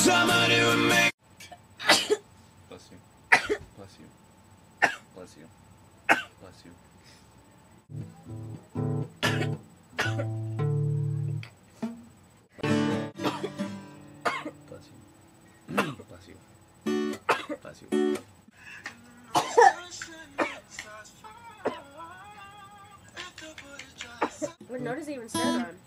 Somebody would make. Bless you. Bless you. Bless you. Bless you. Bless you. Bless you. Bless you. What note is it even started on?